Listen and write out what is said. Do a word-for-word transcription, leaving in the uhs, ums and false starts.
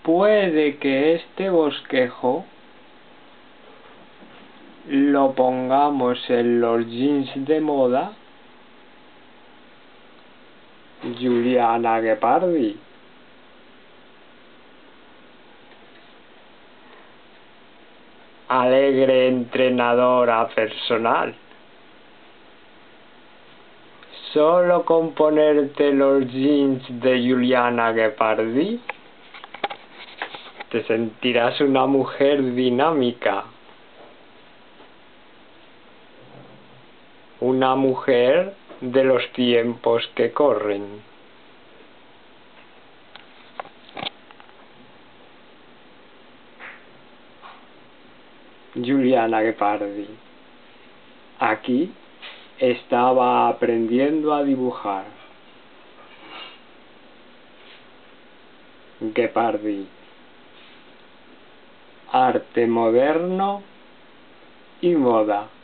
Puede que este bosquejo lo pongamos en los jeans de moda Juliana Guepardi. Alegre entrenadora personal. Solo con ponerte los jeans de Juliana Guepardi te sentirás una mujer dinámica. Una mujer de los tiempos que corren. Juliana Guepardi. Aquí estaba aprendiendo a dibujar. Guepardi. Arte moderno y moda.